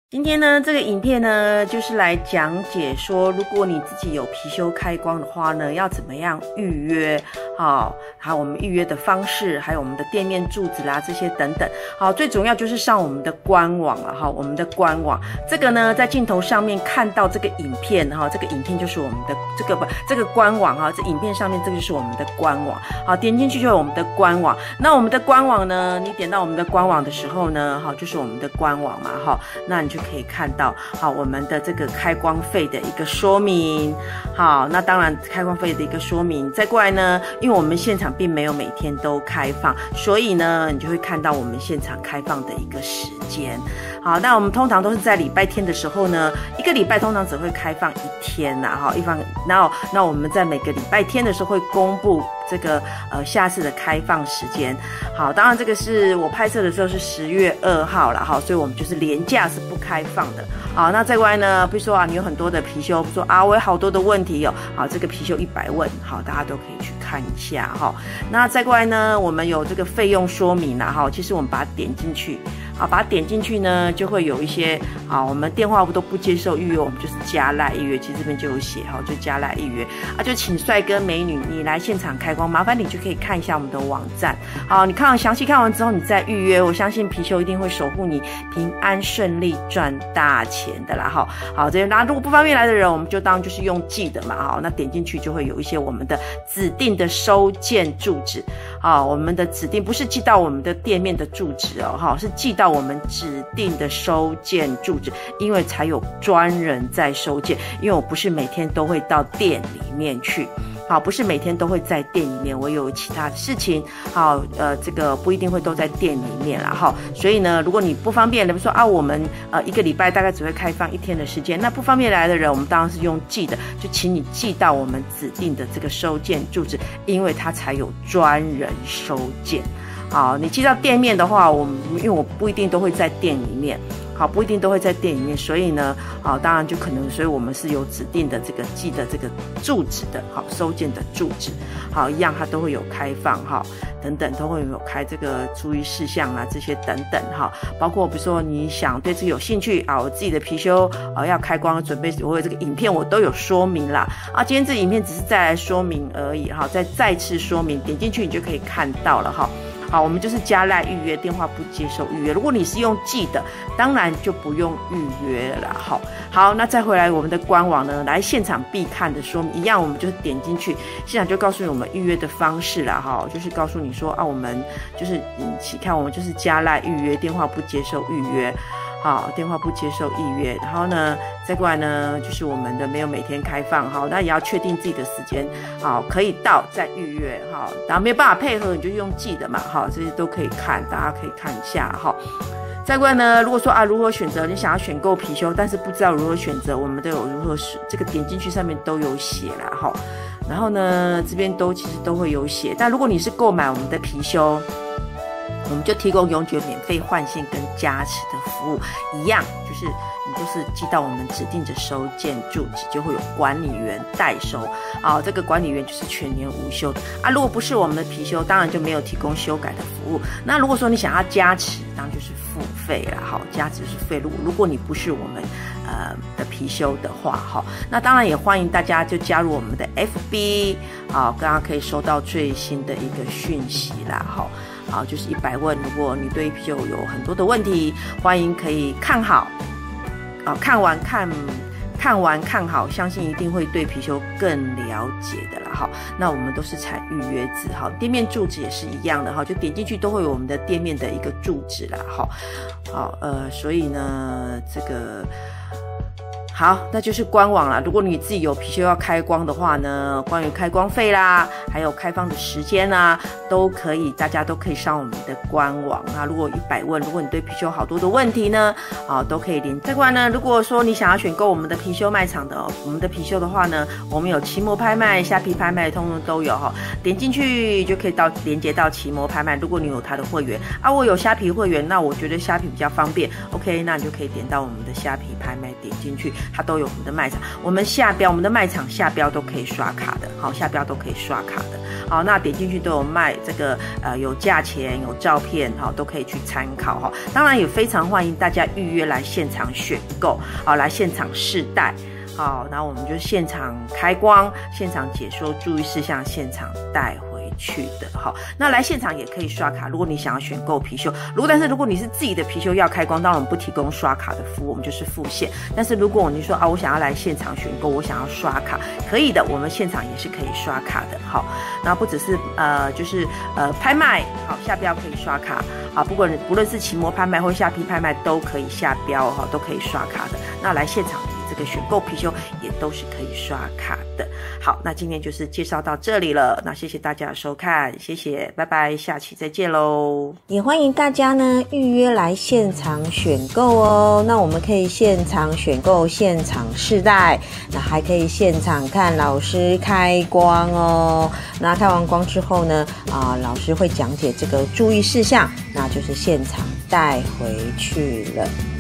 今天呢，这个影片呢，就是来讲解说，如果你自己有貔貅开光的话呢，要怎么样预约？还有我们预约的方式，还有我们的店面住址啦，这些等等。好，最重要就是上我们的官网了哈，我们的官网。这个呢，在镜头上面看到这个影片哈，这个影片就是我们的这个官网哈，这影片上面这个就是我们的官网。好，点进去就有我们的官网。那我们的官网呢，你点到我们的官网的时候呢，好，就是我们的官网嘛哈，那你就可以看到好我们的这个开光费的一个说明。好，那当然开光费的一个说明。再过来呢，因为我们现场并没有每天都开放，所以呢，你就会看到我们现场开放的一个时间。好，那我们通常都是在礼拜天的时候呢，一个礼拜通常只会开放一天呐，哈，那我们在每个礼拜天的时候会公布这个下次的开放时间。好，当然这个是我拍摄的时候是10月2号啦，哈，所以我们就是连假是不开放的。好，那再过来呢，比如说你有很多的貔貅，比如说我有好多的问题哦，好，这个貔貅100问，好，大家都可以去看一下哈。那再过来呢，我们有这个费用说明啦，哈，其实我们把它点进去。好，把它点进去呢，就会有一些我们电话都不接受预约，我们就是加赖预约，其实这边就有写就加赖预约就请帅哥美女你来现场开光，麻烦你就可以看一下我们的网站。好，你详细看完之后你再预约，我相信貔貅一定会守护你平安顺利赚大钱的啦。好，这那如果不方便来的人，我们就当就是用寄的嘛。好，那点进去就会有一些我们的指定的收件住址。好，我们的指定不是寄到我们的店面的住址哦，是寄到我们指定的收件住址，因为才有专人在收件，因为我不是每天都会到店里面去。好，不是每天都会在店里面，我有其他的事情。好，这个不一定会都在店里面啦。哈，所以呢，如果你不方便，比如说我们一个礼拜大概只会开放1天的时间，那不方便来的人，我们当然是用寄的，就请你寄到我们指定的这个收件住址，因为它才有专人收件。好，你寄到店面的话，因为我不一定都会在店里面。好，不一定都会在店里面，所以呢，当然就可能，所以我们是有指定的这个寄的这个住址的，好，收件的住址，好，一样它都会有开放，哈，等等都会有开这个注意事项啊，这些等等，哈，包括比如说你想对这个有兴趣我自己的貔貅要开光准备，我有这个影片我都有说明啦，今天这个影片只是再来说明而已，哈，再次说明，点进去你就可以看到了，哈。好，我们就是加赖预约，电话不接受预约。如果你是用寄的，当然就不用预约了啦。好，那再回来我们的官网呢，来现场必看的说明一样，我们就是点进去，现场就告诉你我们预约的方式啦。就是告诉你说我们就是看我们就是加赖预约，电话不接受预约。好，电话不接受预约，然后呢，再过来呢，就是我们的没有每天开放，好，那也要确定自己的时间，好，可以到再预约，好，然后没有办法配合，你就用寄的嘛，好，这些都可以看，大家可以看一下，好。再过来呢，如果说如何选择，你想要选购貔貅，但是不知道如何选择，我们都有如何这个点进去上面都有写啦，好，然后呢，这边其实都会有写，但如果你是购买我们的貔貅，我们就提供永久免费换线跟加持的服务，一样就是你就是寄到我们指定的收件住址，就会有管理员代收。好，这个管理员就是全年无休的如果不是我们的貔貅，当然就没有提供修改的服务。那如果说你想要加持，当然就是付费啦。好，加持是费。如果你不是我们的貔貅的话，那当然也欢迎大家就加入我们的 FB， 好，大家可以收到最新的一个讯息啦。好，就是100问。如果你对貔貅有很多的问题，欢迎可以看好，看完看好，相信一定会对貔貅更了解的啦。好，那我们都是采预约制，好，店面住址也是一样的，哈，就点进去都会有我们的店面的一个住址啦。好，所以呢，这个。好，那就是官网啦。如果你自己有貔貅要开光的话呢，关于开光费啦，还有开放的时间啊，都可以，大家都可以上我们的官网啊。如果100问，如果你对貔貅好多的问题呢，都可以连。再过来呢，如果说你想要选购我们的貔貅卖场的我们的貔貅的话呢，我们有奇摩拍卖、虾皮拍卖，通通都有点进去就可以连接到奇摩拍卖。如果你有他的会员我有虾皮会员，那我觉得虾皮比较方便 ，OK， 那你就可以点到我们的虾皮拍卖，点进去。 它都有我们的卖场。我们的卖场下标都可以刷卡的，好，下标都可以刷卡的。好，那点进去都有卖这个有价钱有照片，好，都可以去参考哈。当然也非常欢迎大家预约来现场选购，好，来现场试戴。好，然后我们就现场开光，现场解说注意事项，现场带回去的。好，那来现场也可以刷卡。如果你想要选购貔貅，但是如果你是自己的貔貅要开光，当然我们不提供刷卡的服务，我们就是付现。但是如果你说我想要来现场选购，我想要刷卡，可以的，我们现场也是可以刷卡的。好，那不只是就是拍卖，好，下标可以刷卡。好，不论是期末拍卖或下批拍卖都可以下标，哈，都可以刷卡的。那来现场这个选购貔貅也都是可以刷卡的。好，那今天就是介绍到这里了，那谢谢大家的收看，谢谢，拜拜，下期再见喽。也欢迎大家呢预约来现场选购哦。那我们可以现场选购，现场试戴，那还可以现场看老师开光哦。那开完光之后呢，老师会讲解这个注意事项，那就是现场带回去了。